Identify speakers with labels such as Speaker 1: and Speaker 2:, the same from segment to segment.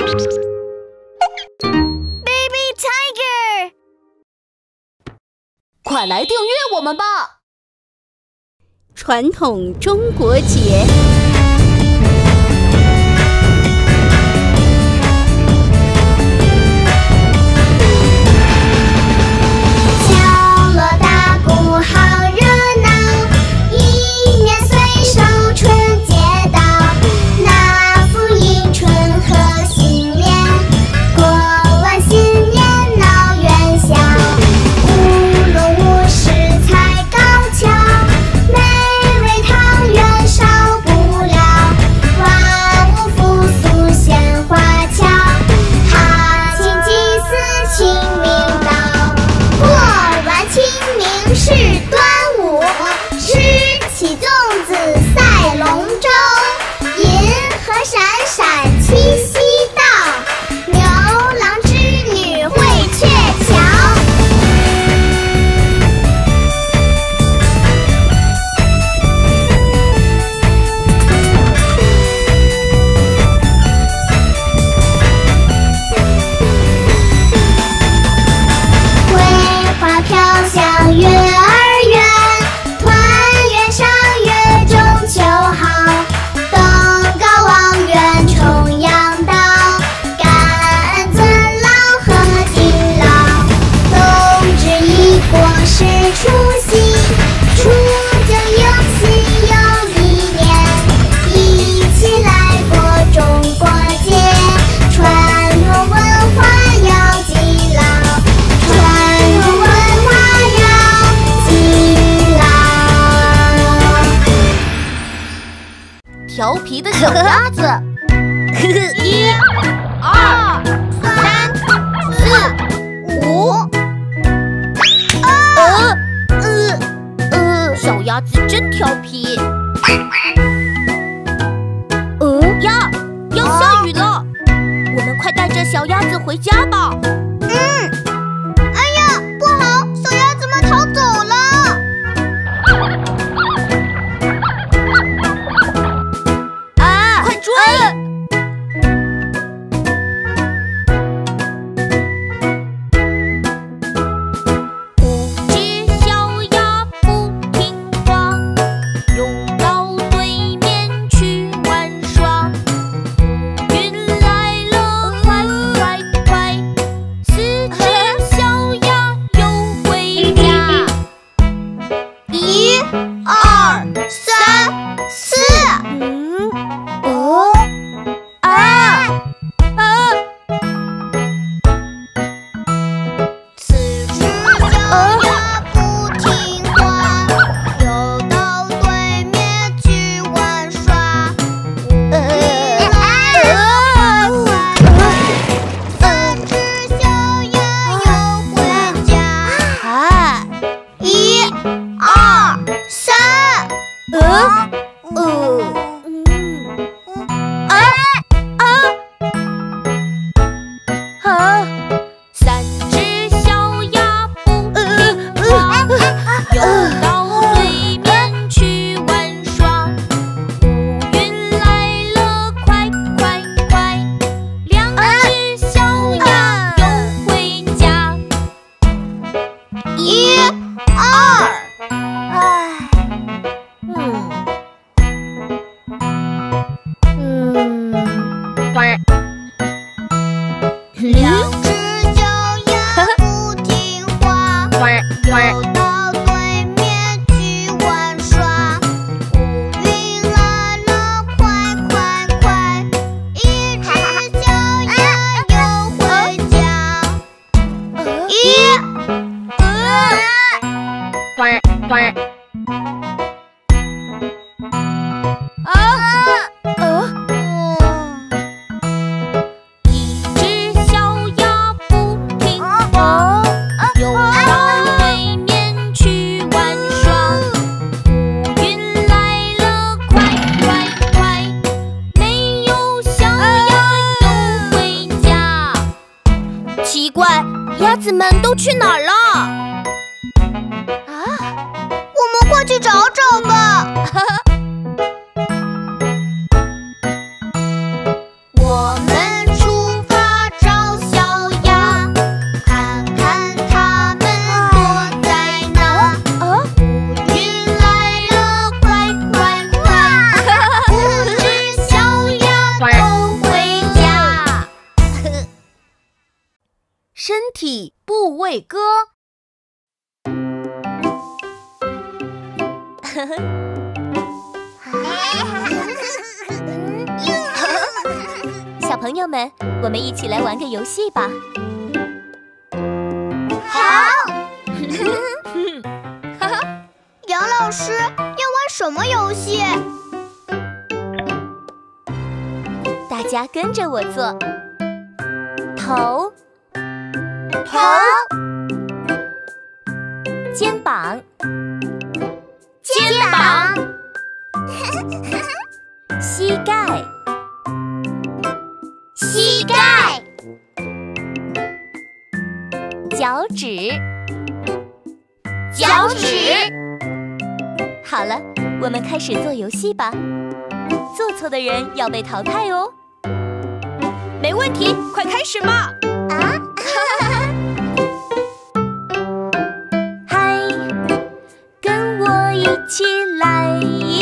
Speaker 1: Baby Tiger，
Speaker 2: 快来订阅我们吧！
Speaker 3: 传统中国节。
Speaker 1: 敲锣打鼓好热闹，一年岁首春节到，那福迎春贺新年，过完新年闹元宵，舞龙舞狮踩高跷，美味汤圆少不了，万物复苏鲜花俏，踏青祭祀清明到，过完清明是端午，吃起粽子赛龙舟，银河闪闪七夕到，牛郎织女会鹊桥。桂花飘香月儿圆，团圆赏月中秋好，登高望远重阳到，感恩尊老贺敬老，冬至已过是除夕，初九迎新又一年，一起来过中国节，传统文化要记牢，传统文化要记牢。
Speaker 2: 调皮的小鸭子，
Speaker 1: 1、2、3、4、5。
Speaker 2: 小鸭子真调皮。呀，要下雨了，我们快带着小鸭子回家吧。
Speaker 1: 哎呀，不好，小鸭子们逃走了。
Speaker 2: 快追！五只小鸭不听话，又到对面去玩耍。云来了，快快快！四只小鸭又回家。
Speaker 1: 1、2、3、4。四只小鸭不听话，又到对面去玩耍。五云来了，快快！三只小鸭又回家。1、2、3。
Speaker 2: 三只小鸭不听话，又到对面去玩耍。乌云来了，快快快！两只小鸭又回家。
Speaker 1: 1、两只小鸭不听话，又到对面去玩耍。乌云来了，快快快！一只小鸭又回家。1、
Speaker 2: 一只小鸭不听话，又到对面去玩耍。乌云来了，快快快！没有小鸭又回家。奇怪，鸭子们都去哪儿了？
Speaker 1: 我们快去找找吧。我们出
Speaker 3: 体部位歌。
Speaker 2: 小朋友们，我们一起来玩个游戏吧。
Speaker 1: 好。杨老师要玩什么游戏？
Speaker 2: 大家跟着我做。头，肩膀，膝盖，脚趾，好了，我们开始做游戏吧。做错的人要被淘汰哦。
Speaker 3: 没问题，快开始吧！
Speaker 2: 嗨，跟我一起来，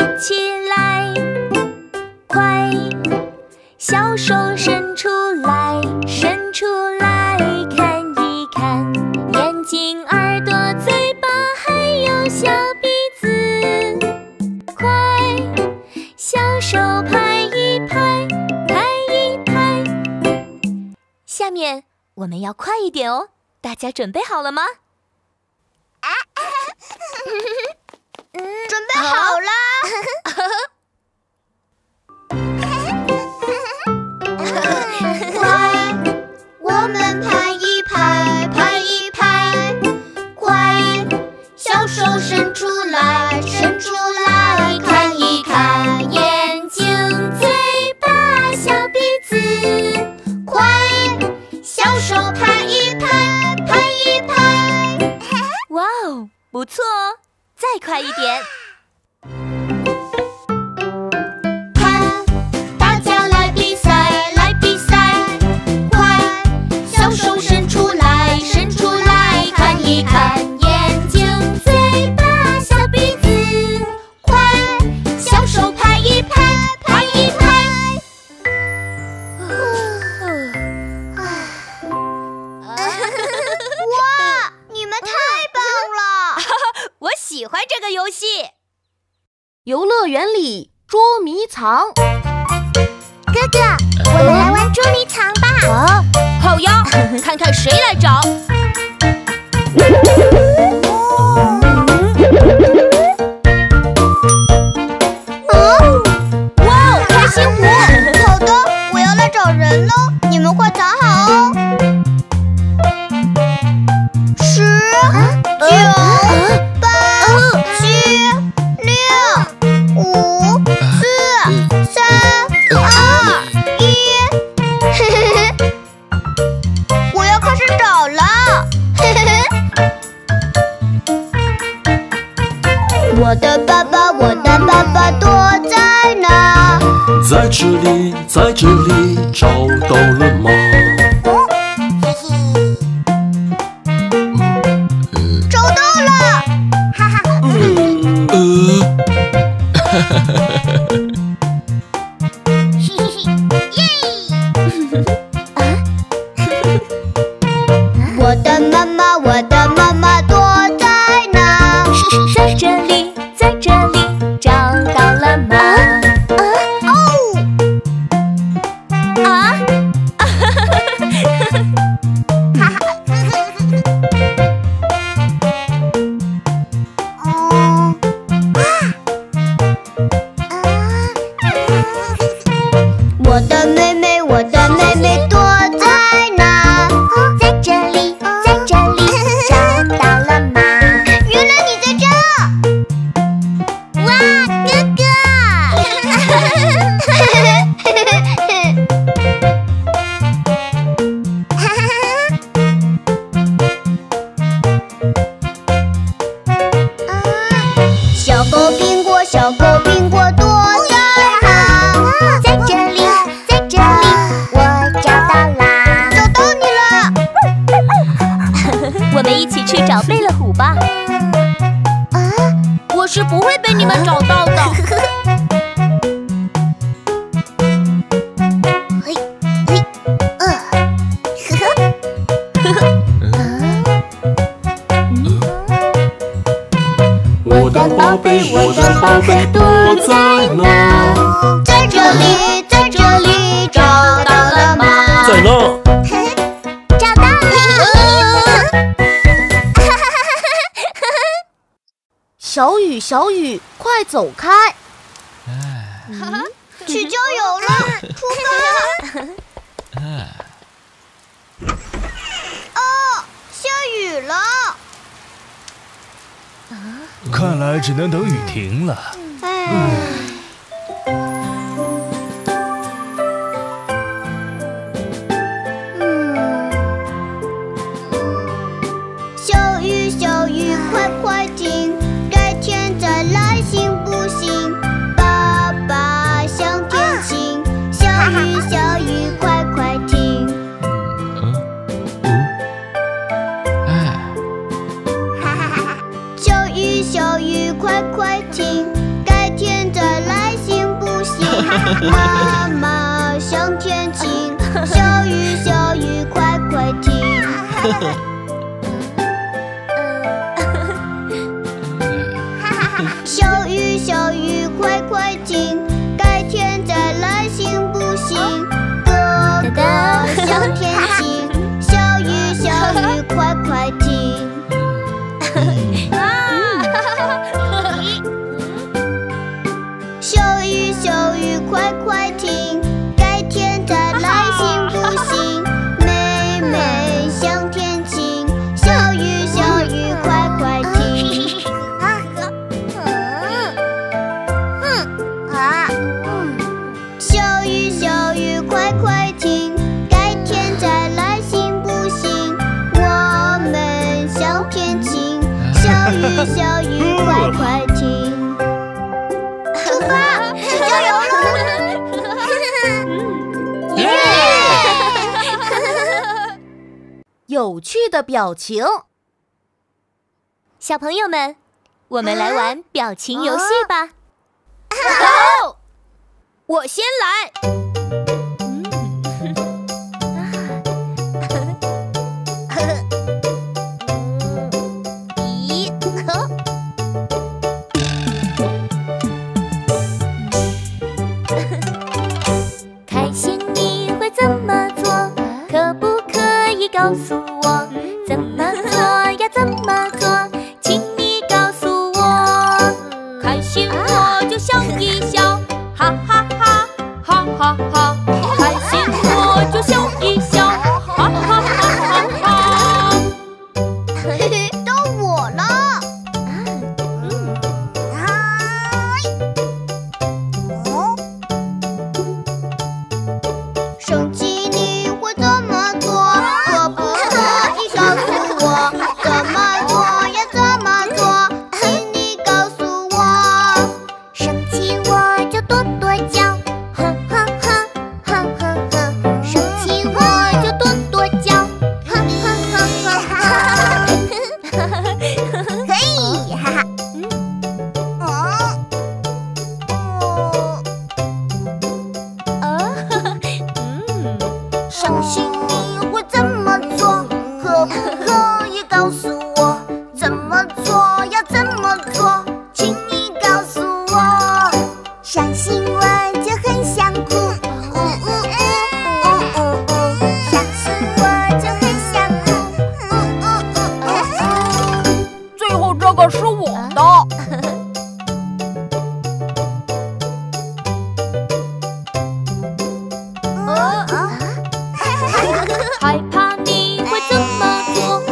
Speaker 2: 快，小手伸出来，看一看，眼睛、耳朵、嘴巴还有小鼻子，快，小手拍一拍。下面我们要快一点哦，大家准备好了吗？
Speaker 1: 准备好了。快，我们拍一拍，快，小手伸出来，看一看，眼睛、嘴巴、小鼻子，快，小手拍一拍。
Speaker 2: 哇哦，不错哦，再快一点。
Speaker 1: 看，大家来比赛，快，小手伸出来，看一看，眼睛、嘴巴、小鼻子，快，小手拍一拍。哇，你们太棒了！
Speaker 3: 我喜欢这个游戏。游乐园里捉迷藏。
Speaker 1: 哥哥，我们来玩捉迷藏吧。
Speaker 3: 好呀，看看谁来找。哇，开心果！
Speaker 1: 好的，我要来找人喽，你们快藏好哦。10、9、8、7、6、5、4、3、2、1。我要开始找了。我的爸爸躲在哪？
Speaker 4: 在这里，找到了吗？
Speaker 1: 找到了！哈哈。我的妈妈躲在哪？
Speaker 2: 在这里，找到了吗？
Speaker 1: 我的妹妹躲在哪？
Speaker 2: 在这里，找到了吗？
Speaker 1: 原来你在这！哇，哥哥！小狗苹果躲在哪？
Speaker 2: 在这里，我找到啦！
Speaker 1: 找到你了！
Speaker 2: 我们一起去找贝勒虎吧。
Speaker 3: 我是不会被你们找到的。
Speaker 4: 贝，我的宝贝躲在哪？
Speaker 1: 在这里，在这里，找到了吗？
Speaker 4: 在那。
Speaker 1: 找到了！
Speaker 3: 小雨，小雨，快走开！
Speaker 1: 去郊游了，出发！哦，下雨了。
Speaker 5: 看来只能等雨停了。
Speaker 1: 小雨，小雨，快快停，改天再来行不行？爸爸想天晴，小雨，小雨，快快停。小雨，小雨，快快停，改天再来行不行？妈妈想天晴，小雨，小雨，快快停。小雨，小雨，快快停，改天再来行不行？哥哥想天晴，小雨，小雨，快快停。小雨，小雨，快快停，改天再来行不行？妹妹想天晴，小雨，小雨，快快停。小雨，小雨，快快停，改天再来行不行？我们想天晴，小雨，小雨，快快停。出发，去郊游了！
Speaker 3: 有趣的表情。
Speaker 2: 小朋友们，我们来玩表情游戏吧。
Speaker 3: 好，我先来。
Speaker 2: 开心你会怎么做？可不可以告诉我？怎么做呀？怎么做？请你告诉我。开心我就笑一笑，哈哈哈，哈哈哈。开心我就笑一笑，哈哈哈哈哈。
Speaker 1: 到我了。生气你会怎么做？可不可以告诉我？怎么做呀？怎么做？请你告诉我。生气我就跺跺脚，哼哼哼，哼哼哼。生气我就跺跺脚，哼哼哼哼哼。嘿，哈哈。伤心你会怎么做？可不可以告诉我？怎么做呀？怎么做？请你告诉我。伤心我就很想哭，伤心我就很想哭，
Speaker 3: 最后这个是我的。
Speaker 2: 害怕你会怎么做？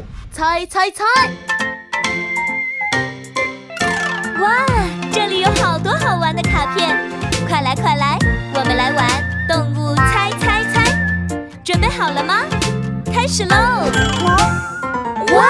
Speaker 3: 猜猜猜。
Speaker 2: 哇，这里有好多好玩的卡片，快来快来，我们来玩动物猜猜猜。准备好了吗？开始喽！哇！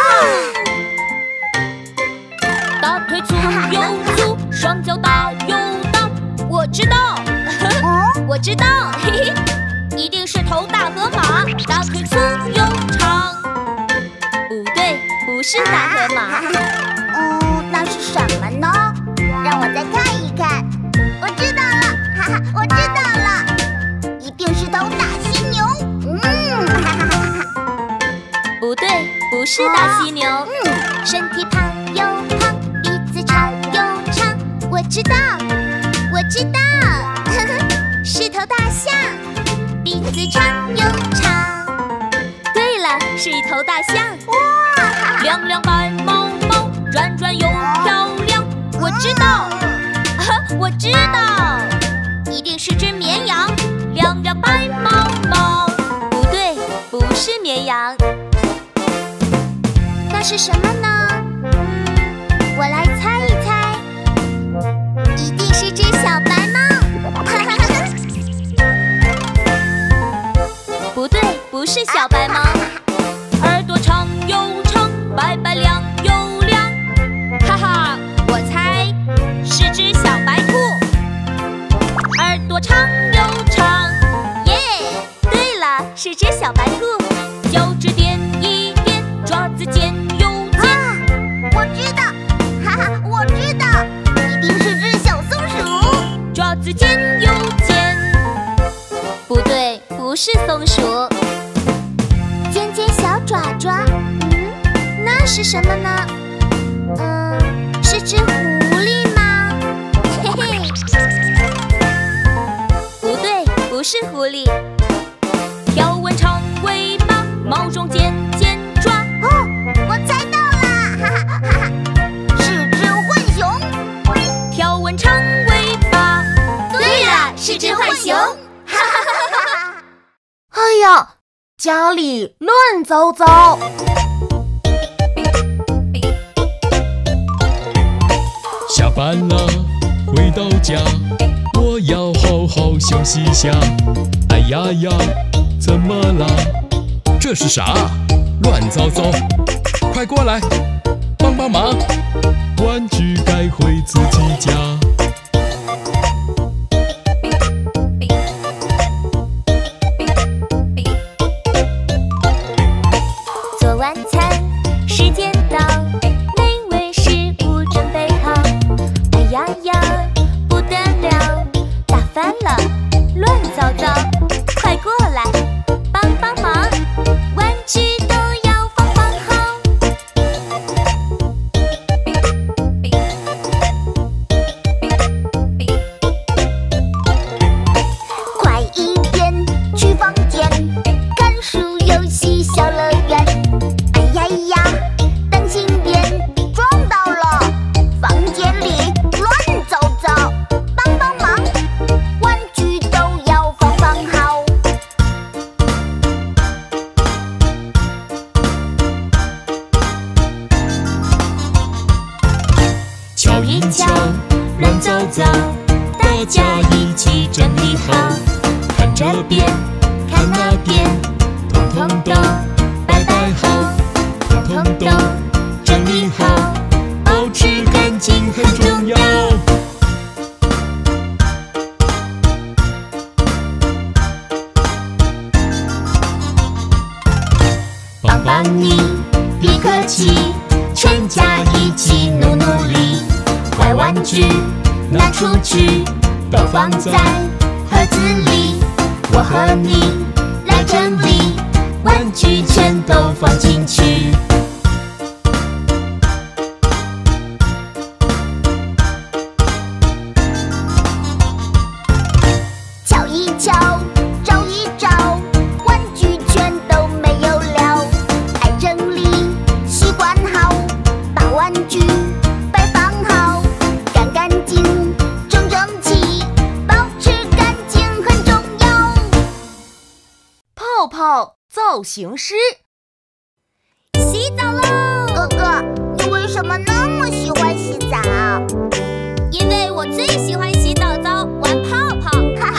Speaker 2: 大腿粗又粗，双脚大又大。我知道，我知道，嘿嘿，一定是头大河马，大腿粗又长。不对，不是大河马。
Speaker 1: 那是什么呢？让我再看一看。我知道了，哈哈，我知道了，一定是头大犀牛。哈哈哈。
Speaker 2: 不对，不是大犀牛。身体胖又胖，鼻子长又长。我知道，我知道，呵呵，是头大象，鼻子长又长。对了，是一头大象。哇！亮亮白毛毛，转转又漂亮。我知道，我知道，一定是只绵羊，亮亮白毛毛。不对，不是绵羊。那是什么呢？我来猜一猜，一定是只小白猫。不对，不是小白猫。耳朵长又长，白白亮又亮。哈哈，我猜是只小白兔。耳朵长又长，耶！对了，是只小白兔。脚趾点一点，爪子尖又尖。
Speaker 1: 我知道，哈哈，我知道，一定是只小松鼠。
Speaker 2: 爪子尖又尖。不对，不是松鼠。尖尖小爪爪，那是什么呢？是只狐狸吗？嘿嘿，不对，不是狐狸。条纹长尾巴，毛中尖尖爪。
Speaker 1: 我猜到了，哈哈哈哈，是只浣熊。
Speaker 2: 条纹长尾巴。对了，是只浣熊。哈哈哈哈！
Speaker 3: 哎呀，家里乱糟糟。
Speaker 4: 下班了，回到家，我要好好休息一下。哎呀呀，怎么啦？这是啥？乱糟糟！快过来，帮帮忙！玩具该回自己家。
Speaker 2: 做晚餐，时间到，美味食物准备好。哎呀呀，不得了，打翻了，乱糟糟！快过来，帮帮忙，玩具都要放好。
Speaker 1: 快一点去房间，看书游戏小乐园。哎呀呀，当心点，撞到了，房间里乱糟糟，帮帮忙，玩具都要放好。
Speaker 4: 瞧一瞧，乱糟糟，大家一起整理好。看这边，看那边，统统都摆摆好，统统都整理好，保持干净很重要。帮帮你，别客气，全家一起努力。坏玩具拿出去，都放在盒子里。我和你来整理，玩具全都放进去。
Speaker 1: 瞧一瞧，找一找，玩具全都没有了。爱整理，习惯好，把玩具摆放好，干干净，整整齐，保持干净很重要。
Speaker 3: 泡泡造型师。
Speaker 2: 洗澡喽！
Speaker 1: 哥哥，你为什么那么喜欢洗澡？
Speaker 2: 因为我最喜欢洗澡澡，玩泡泡。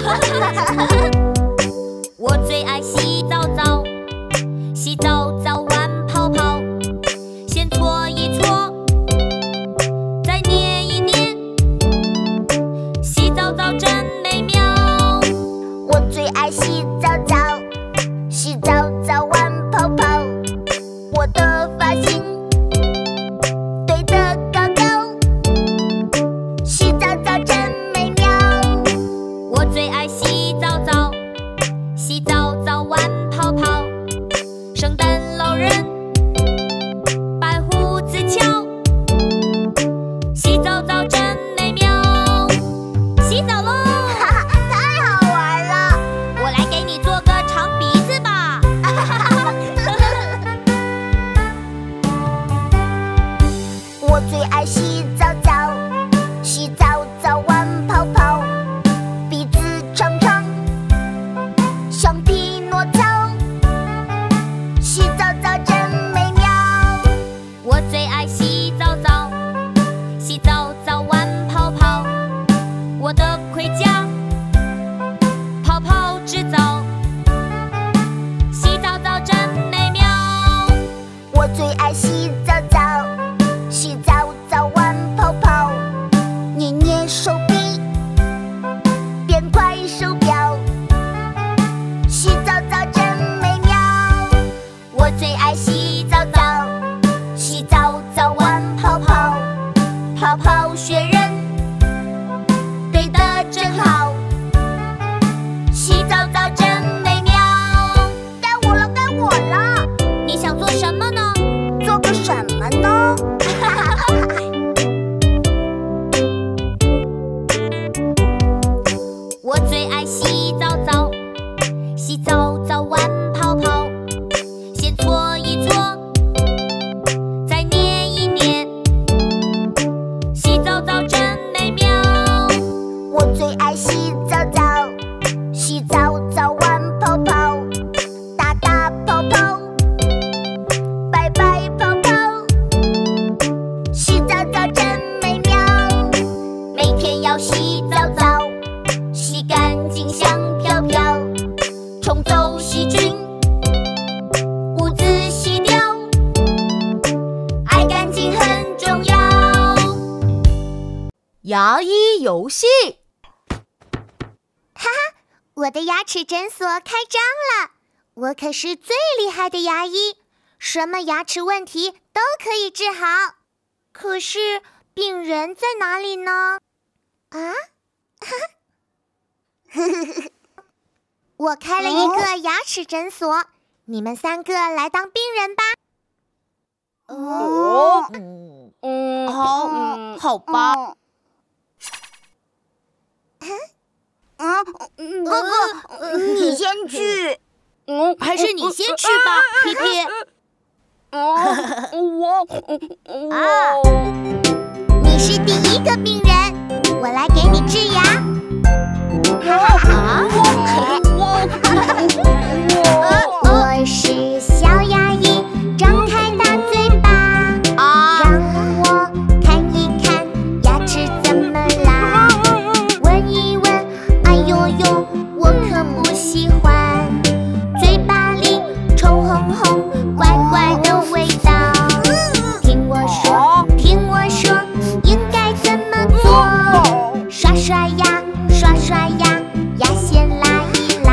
Speaker 2: 我最爱洗澡澡，洗澡澡玩泡泡，先搓一搓，再捏一捏，洗澡澡真美妙。
Speaker 1: 我最爱洗澡澡，洗澡澡玩泡泡，我的发型堆得高高，洗澡澡真美妙。
Speaker 2: 我最爱洗澡澡，洗澡澡玩泡泡，圣诞老人白胡子翘，洗澡澡真美妙。洗澡喽！
Speaker 1: 太好玩了！
Speaker 2: 我来给你做个长鼻子吧。
Speaker 1: 我最爱洗澡澡，洗澡澡玩泡泡，鼻子长长，像匹诺曹，洗澡澡真美妙。
Speaker 2: 我最爱洗澡澡，洗澡澡玩泡泡，我的盔甲泡泡制造，洗澡澡真美妙。
Speaker 1: 我最爱洗澡澡，洗澡澡玩泡泡，捏捏手臂，变快手表，洗澡澡真美妙。我最爱洗澡澡，洗澡澡玩泡泡，泡泡雪人堆得真好，洗澡澡真美妙。该我了，该我了，
Speaker 2: 你想做什么呢？
Speaker 1: 做个什么呢？
Speaker 2: 我最爱洗澡澡，洗澡澡玩泡泡，先搓一搓，再捏一捏，洗澡澡真美妙。
Speaker 1: 我最爱洗澡澡，洗澡澡玩泡泡，大大泡泡，白白泡泡，洗澡澡真美妙。每天要洗澡澡，洗干净香飘飘，冲走细菌，污渍洗掉，爱干净很重要。
Speaker 3: 牙医游戏。
Speaker 1: 我的牙齿诊所开张了，我可是最厉害的牙医，什么牙齿问题都可以治好。可是病人在哪里呢？啊？我开了一个牙齿诊所，你们3个来当病人吧。
Speaker 3: 好吧。
Speaker 1: 哥哥，你先去。
Speaker 3: 还是你先去吧，皮皮。
Speaker 1: 你是第一个病人，我来给你治牙。我是小牙医，张开大嘴巴，让我看一看牙齿怎么啦，闻一闻，哎呦呦，我可不喜欢，嘴巴里臭烘烘，怪怪的味道。听我说，听我说，应该怎么做？刷刷牙，刷刷牙，牙线拉一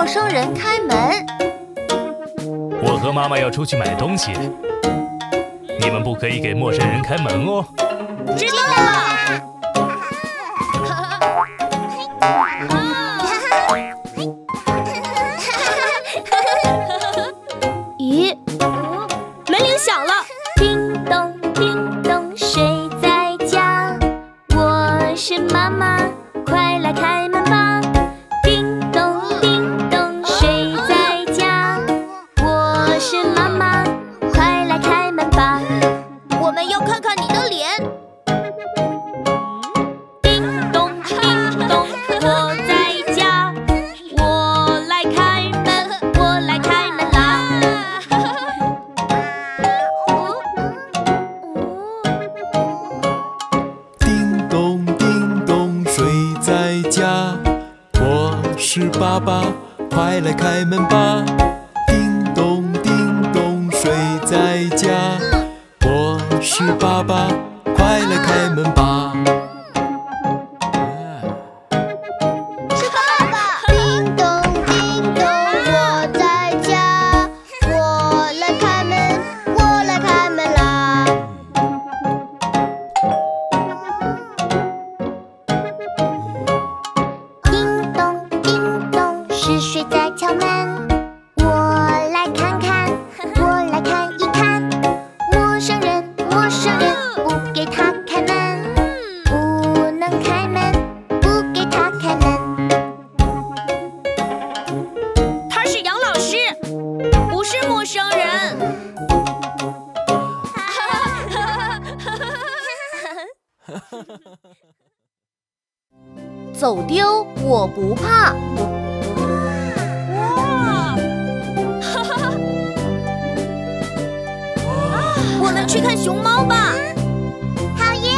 Speaker 3: 陌生人开门。
Speaker 5: 我和妈妈要出去买东西，你们不可以给陌生人开门哦。
Speaker 3: 知道了。咦，门铃响了。
Speaker 2: 叮咚叮咚，谁在家？我是妈妈，快来开门吧！叮咚叮咚，谁在家？我是妈妈，快来开门吧！
Speaker 3: 我们要看看你的脸。
Speaker 2: 叮咚叮咚，我在家，我来开门，我来开门啦！
Speaker 6: 叮咚叮咚，谁在家？我是爸爸，快来开门吧！叮咚叮咚，谁在家？我是爸爸，快来开门吧！
Speaker 1: 是爸爸。叮咚叮咚，我在家，我来开门，我来开门啦！
Speaker 4: 叮咚叮咚，是谁在敲门？我来看看，我来看一看。陌生人，陌生人，不给他开门，不能开门，不给他开门。
Speaker 3: 他是杨老师，不是陌生人。走丢我不怕。我们去看熊猫吧。
Speaker 1: 好耶！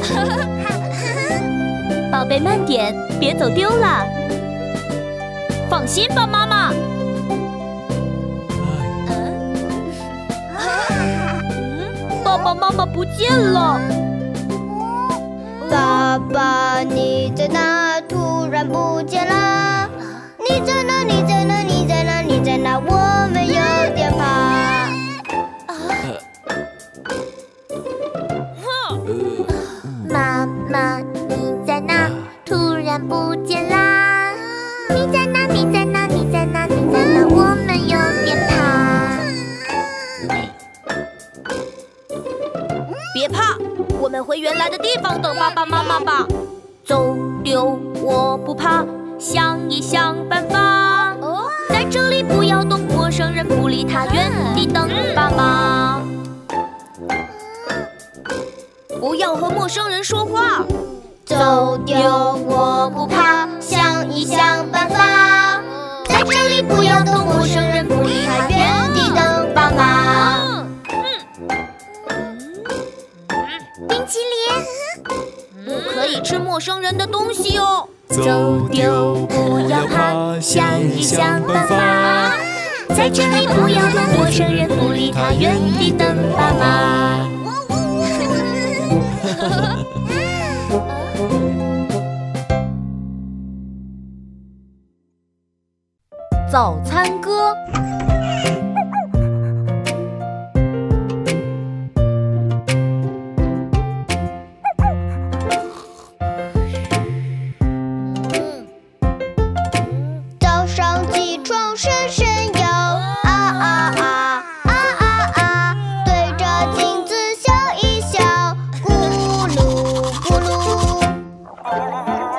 Speaker 2: 宝贝，慢点，别走丢了。
Speaker 3: 放心吧，妈妈。爸爸妈妈不见了。
Speaker 1: 爸爸，你在哪？突然不见了。你在哪？你在哪？你在哪？你在哪？我们有点怕。
Speaker 4: 妈妈，你在哪？突然不见啦！你在哪？你在哪？你在哪？你在哪？我们有点怕。
Speaker 3: 别怕，我们回原来的地方等爸爸妈妈吧。
Speaker 2: 走丢我不怕，想一想办法。在这里不要动，陌生人不理他，原地等爸妈。
Speaker 3: 不要和陌生人说话。
Speaker 1: 走丢我不怕，想一想办法。在这里不要动，陌生人不理他，原地等爸妈。
Speaker 4: 冰淇淋，
Speaker 3: 不可以吃陌生人的东西哦。
Speaker 6: 走丢不要怕，想一想办法。
Speaker 2: 在这里不要动，陌生人不理他，原地等爸妈。
Speaker 3: 早餐歌。
Speaker 1: 早上起床伸伸腰，啊啊啊啊啊啊，对着镜子笑一笑，咕噜咕噜。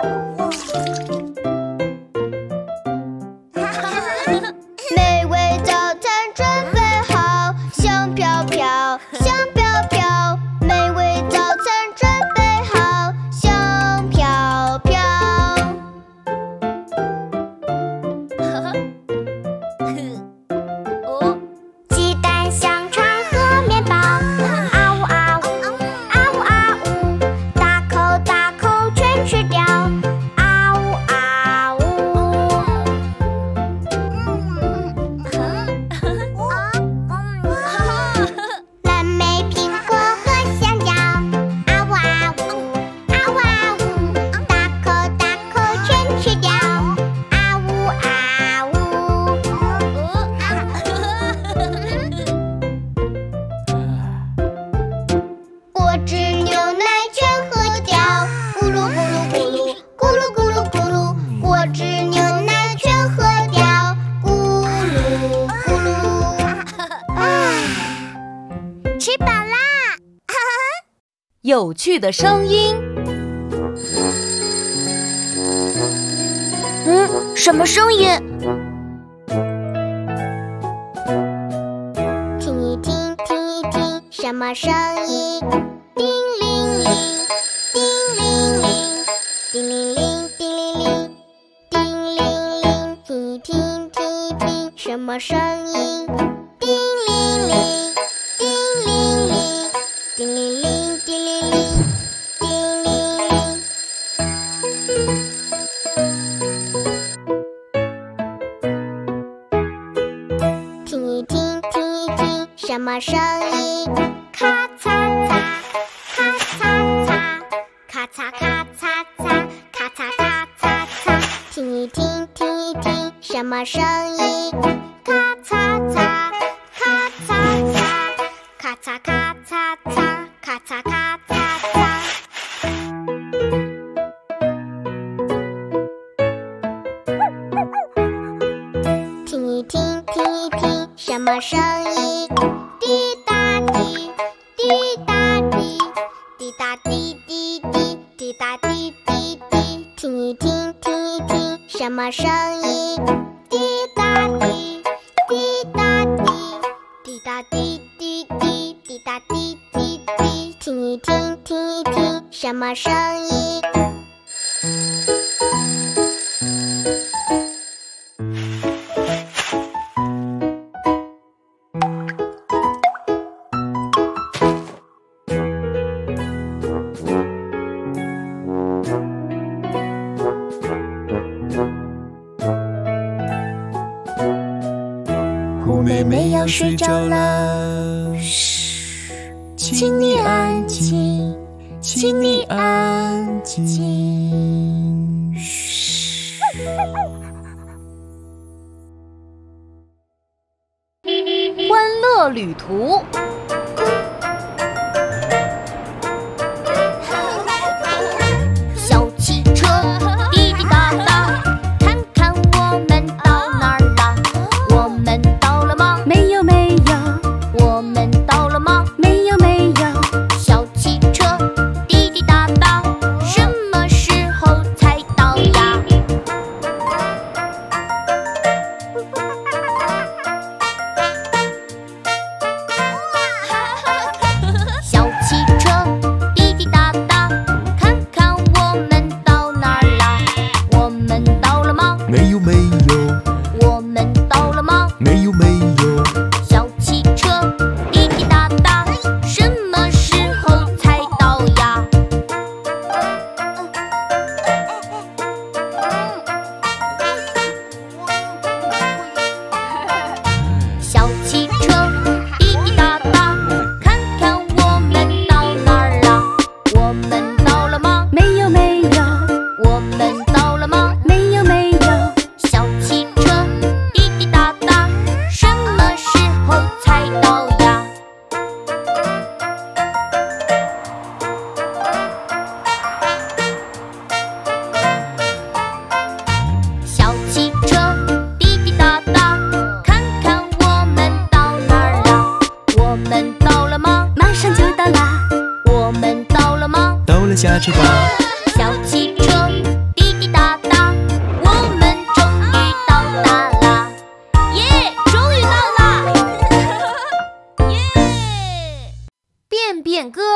Speaker 1: 美味早果汁、牛奶全喝掉，咕噜咕噜咕噜，咕噜咕噜咕噜，果汁、牛奶全喝掉，咕噜咕噜。吃饱啦！
Speaker 3: 有趣的声音。
Speaker 2: 什么声音？
Speaker 1: 听一听，听一听，什么声音？叮铃铃，叮铃铃，叮铃铃，叮铃铃，叮铃铃。听一听，听一听，什么声音？叮铃铃，叮铃铃，叮铃铃，叮铃铃，叮铃铃。听一听，听一听，什么声音？咔嚓嚓，咔嚓嚓，咔嚓咔嚓嚓，咔嚓咔嚓嚓。听一听，听一听，什么声音？咔嚓嚓，咔嚓嚓，咔嚓咔嚓嚓，咔嚓咔嚓嚓。听一听，听一听，什么声音？滴答滴，滴答滴，滴答滴滴滴，滴答滴滴滴。听一听，听一听，什么声音？滴答滴，滴答滴，滴答滴滴滴，滴答滴滴滴。听一听，听一听，什么声音？
Speaker 6: 虎妹妹要睡着了，嘘，请你安静，请你安静，嘘。
Speaker 3: 欢乐旅途。
Speaker 2: 小汽车滴滴答答，看看我们到哪儿啦？我们到了吗？
Speaker 4: 没有没有，
Speaker 2: 我们到了吗？
Speaker 4: 没有没有，
Speaker 2: 小汽车滴滴答答，什么时候才到呀？小汽车滴滴答答，看看我们到哪儿啦？我们到了吗？
Speaker 6: 没有没有，
Speaker 2: 我们到了吗？
Speaker 6: 没有没有，
Speaker 2: 小汽车滴滴答答，什么时候才到呀？小汽车滴滴答答，看看我们到哪儿啦？我们到了吗？
Speaker 4: 没有没有，
Speaker 2: 我们到了吗？
Speaker 4: 没有没有，
Speaker 2: 小汽车滴滴答答，什么时候才到呀？小汽车滴滴答答，看看我们到哪儿啦？我们到了吗？
Speaker 4: 马上就到啦，
Speaker 2: 我们到了吗？
Speaker 6: 到了下车吧。
Speaker 2: 小汽车滴滴答答，我们终于到达啦！耶，终于到啦！耶！
Speaker 3: 变变歌。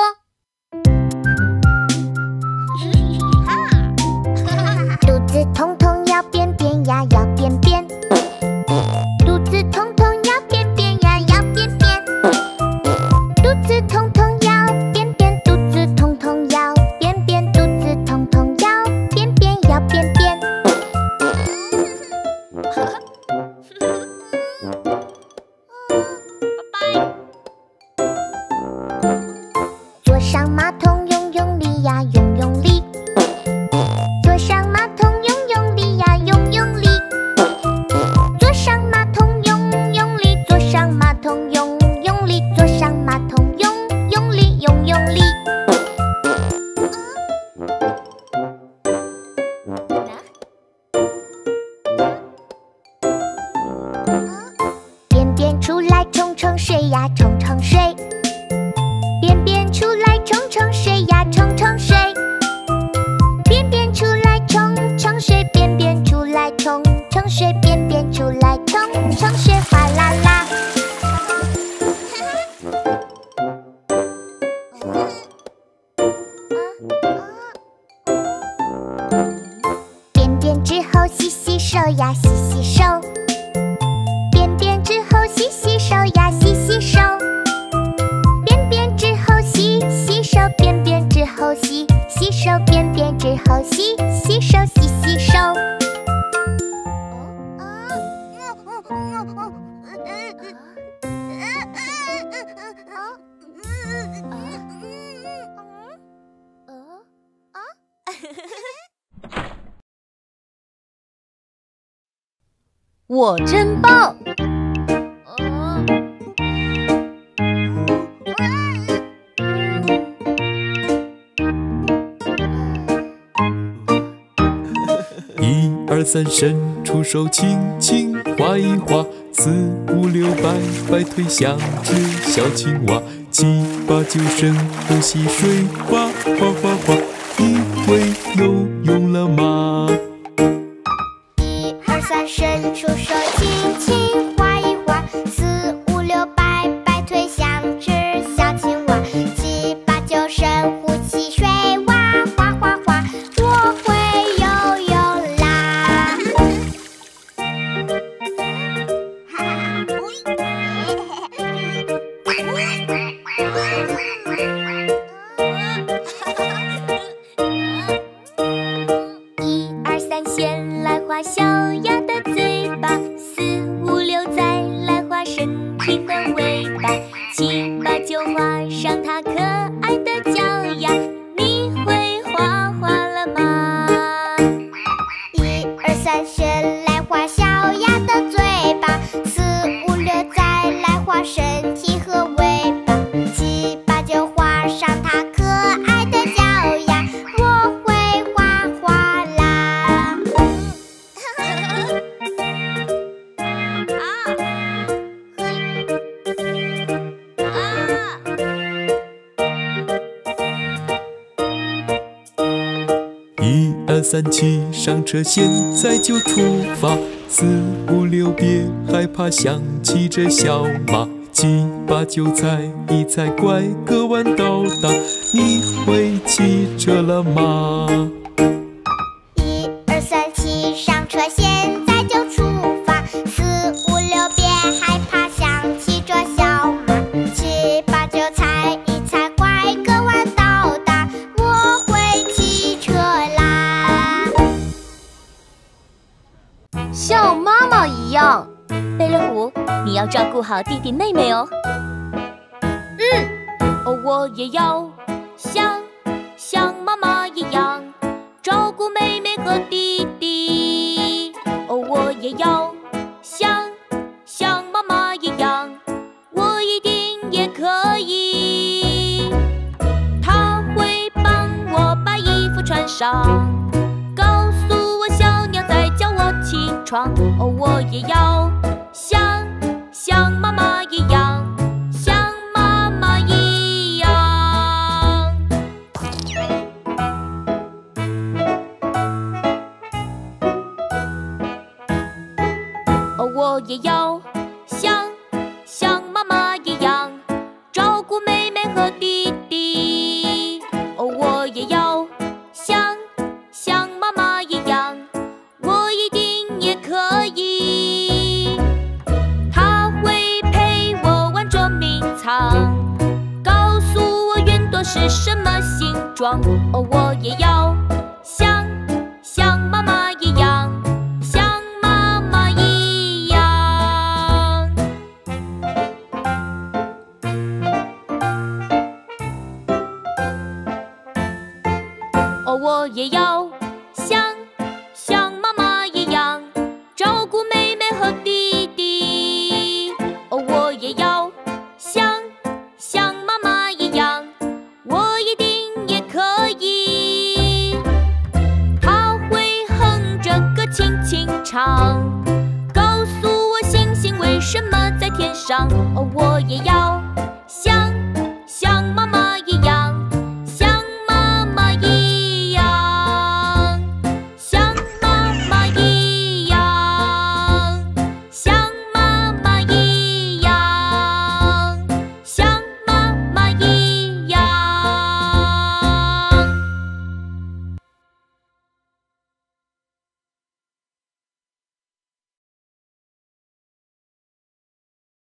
Speaker 1: 肚子痛痛要便便呀，要便便。肚子痛痛要便便呀，要便便。肚子痛痛要便便，肚子痛痛要便便，肚子痛痛要便便，要便便。坐上马桶用用力呀，用用力。坐上马桶用用力呀，用用力。坐上马桶用用力，坐上马桶用用力，坐上马桶用用力，用用力。 便便出来冲冲水呀冲冲水，便便出来冲冲水呀冲冲水，便便出来冲冲水，便便出来冲冲水，便便出来冲冲水，哗啦啦。便便之后洗洗手呀洗洗手，便便之后洗洗手呀洗洗手，便便之后洗洗手，便便之后洗洗手，便便之后洗洗手洗洗手。
Speaker 3: 我真棒！
Speaker 6: 一二三，伸出手，轻轻划一划；四五六，摆摆腿，像只小青蛙；七八九，深呼吸，水哗哗哗哗。你会游泳了吗？
Speaker 1: 一二三，伸出手，轻轻划一划；四五六，摆摆腿，像只小青蛙；七八九，深呼吸，水哇哗哗哗。我会游泳啦！一二三，先来画小鸭的嘴巴；四五六，再来画身体和尾巴；七八九，画上它可爱的脚丫。你会画画了吗？一二三，先来画小鸭的嘴巴；四五六，再来画身体和尾巴；七八九，画上它可爱的脚丫。我会画画啦！
Speaker 6: 一二三，骑上车，现在就出发；四五六，别害怕，像骑着小马；七八九，踩一踩，拐个弯到达。你会骑车了吗？
Speaker 1: 一二三，骑上车，现在就出发；四五六，别害怕，像骑着小马；七八九，踩一踩，拐个弯到达。我会骑车啦！
Speaker 3: 像妈妈一样。
Speaker 2: 贝乐虎，你要照顾好弟弟妹妹哦。哦，我也要像妈妈一样照顾妹妹和弟弟。哦，我也要像妈妈一样，我一定也可以。她会帮我把衣服穿上，告诉我小鸟在叫我起床。哦，我也要像妈妈一样，像妈妈一样。哦，我也要像妈妈一样照顾妹妹和弟弟。哦，我也要像妈妈一样，我一定也可以。她会陪我玩捉迷藏，告诉我云朵是什么形状。哦，我也要像妈妈一样，像妈妈一样。哦，我也要像妈妈一样照顾妹妹和弟弟。哦，我也要像妈妈一样，我一定唱。告诉我星星为什么在天上，哦，我也要像